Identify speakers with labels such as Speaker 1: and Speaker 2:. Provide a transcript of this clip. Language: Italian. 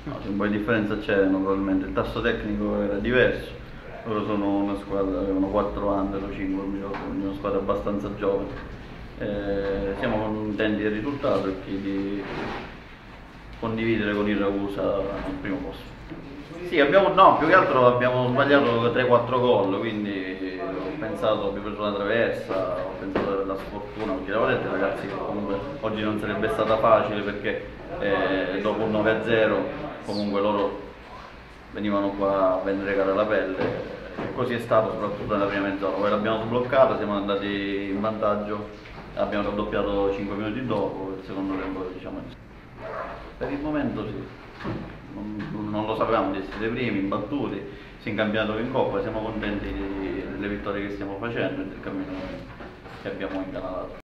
Speaker 1: No, un po' di differenza c'era probabilmente, il tasso tecnico era diverso, loro sono una squadra, avevano 4 anni o 5, mi ricordo, quindi una squadra abbastanza giovane. Siamo contenti del risultato e di condividere con il Ragusa al primo posto. Sì, no, più che altro abbiamo sbagliato 3-4 gol, quindi ho pensato, abbiamo preso una traversa, ho pensato alla sfortuna, perché la vedete ragazzi che comunque oggi non sarebbe stata facile perché dopo un 9-0 comunque loro venivano qua a vendere la pelle e così è stato soprattutto nella prima mezz'ora. Poi l'abbiamo sbloccata, siamo andati in vantaggio, abbiamo raddoppiato 5 minuti dopo, il secondo tempo diciamo. Per il momento sì, non lo sapevamo di essere primi, imbattuti, sia in campionato che in Coppa, siamo contenti delle vittorie che stiamo facendo e del cammino che abbiamo incanalato.